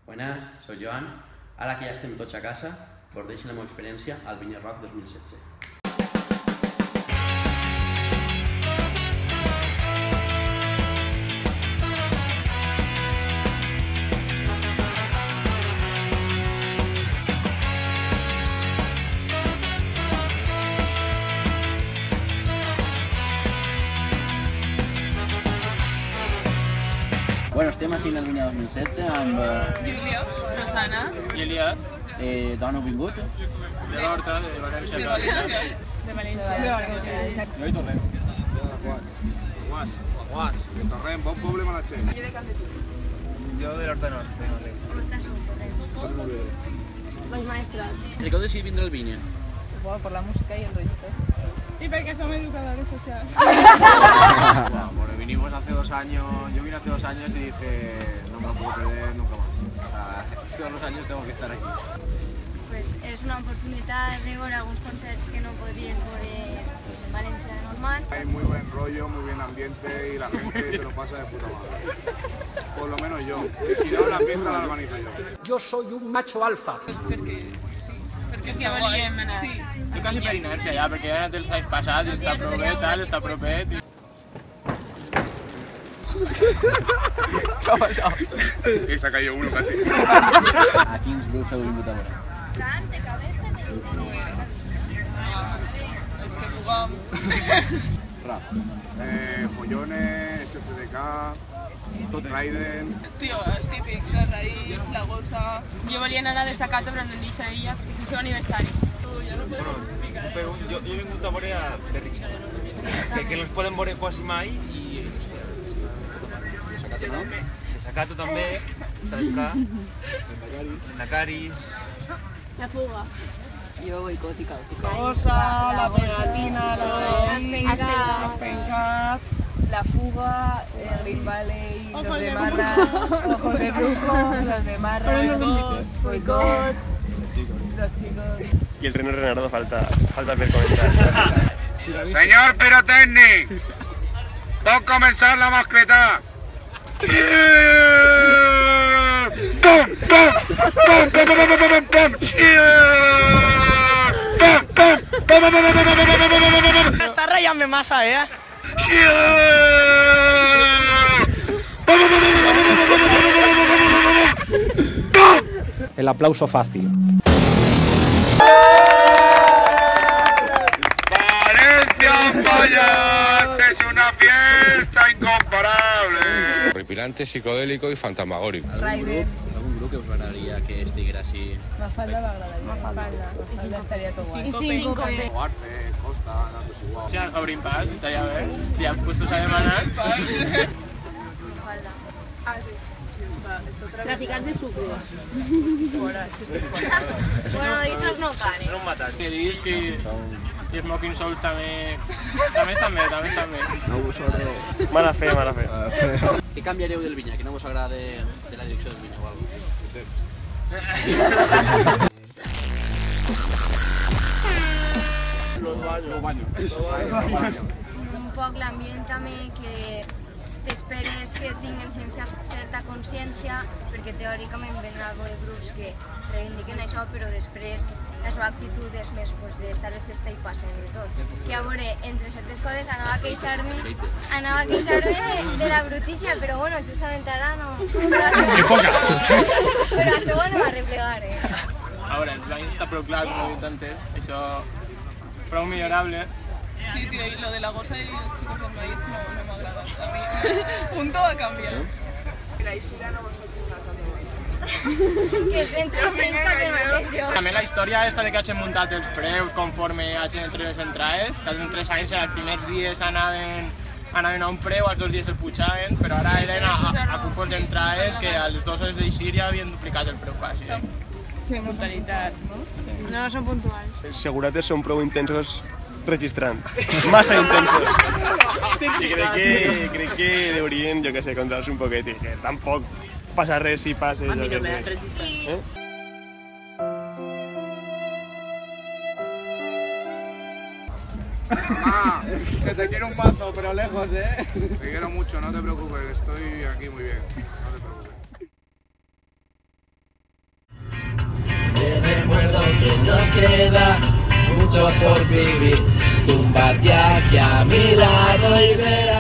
Buenas, soy Joan. Ara que ja estem tots a casa, us deixo la meva experiència al Vinya Rock 2016. Bueno, estem així al Vinya 2016 amb Júlia, Rosana I Elias, d'on heu vingut? de l'Horta, de València. de València. De València. Jo hi tornem. Guas, que Torrent, bon poble Manatxer. Jo de l'Horta Nord, de Madrid. Los maestros. Per què heu decidit vindre al Vinya? Bueno, por la música y el rollito. Y porque somos educadores sociales. Bueno, vinimos hace 2 años, yo vine hace 2 años y dije, no me lo puedo perder nunca más. O sea, todos los años tengo que estar aquí. Pues és una oportunitat de veure alguns concerts que no podries veure en València de normal. Hay muy buen rollo, muy bien ambiente y la gente se lo pasa de puta madre. Por lo menos yo. Si no, la fiesta la organizo yo. Yo soy un macho alfa. Perquè està guai. Sí. Jo quasi per inèrcia ja, perquè ja he anat els anys passats i està prou bé, tal, està propet. ¿Qué ha pasado? Y se ha caído uno casi. A quins grups heu vingut a veure? Tant, de cabeza me És que jugam. Rap. Follones, SFDK, Raiden. Tio, els típics, la raïs, la gossa... Jo volia anar a desacato però no em deixa ella, perquè és el seu aniversari. Però jo he vingut a veure a The Richard, que no els poden veure quasi mai i... Desacato també, Traika, Nacaris... La fuga. Yo boicot y caótica. La gossa, la pegatina, la raïs, Aspencat... La fuga, Green Valley, los de Marra, Ojos de Brujo, los de Marra, boicot, los chicos. Y el Reno Renardo falta ver comentar. Señor Pirotecnic, va a comenzar la mascleta. Está rayando masa, ¿eh? El aplauso fácil. Valencia Fallas es una fiesta incomparable. Horripilante, psicodélico y fantasmagórico. Raiden, Algun grup que us agradaria que estiguera així? Mafalda m'agradaria. Mafalda estaria tot guai. I cinco bé. Guarfe, Costa, Natos igual. Si obrim pas, estaria bé. Si han puestos a demanar... Falda. Ah, sí. Traficants de sucres. Bueno, esos no cal, Són un matat. Que diguis que... I Smoking Souls també... També. Mala fe. Què canviareu del Vinya? Què no vos agrada de la direcció del Vinya o alguna Los baños. un poc l'ambient també que t'esperes que tinguin certa consciència, perquè teòricament venen algo de grups que reivindiquen això, però després la seva actitud és més d'estar de festa i passen de tot. Que a veure, entre certes coses anava a queixar-me de la brutícia, però bueno, justament ara no... Però a segon no va replegar, A veure, els banys està prou clar, com ho he dit antes. Això... prou millorable. Sí, tío, y lo de la goza y los chicos del maíz no me agrada. A mí, punto a cambiar. La Isira no que s'entra de mateix. També la història esta de que hagin muntat els preus conforme hagin entre les entrades, que als 3 anys els primers dies anaven a un preu, als 2 dies el pujaven, però ara eren a cupos d'entrades que a les 2 hores d'eixir ja havien duplicat el preu quasi. Sí, modalitat, no? No són puntuals. Els segurates són prou intensos registrant. Massa intensos. I crec que deurien, jo què sé, controlar-se un poquet i que tampoc passa res si passes. Mamá, que te quiero un mazo, pero lejos, ¿eh? Te quiero mucho, no te preocupes, estoy aquí muy bien. nos queda mucho por vivir. Túmbate aquí a mi lado y verás.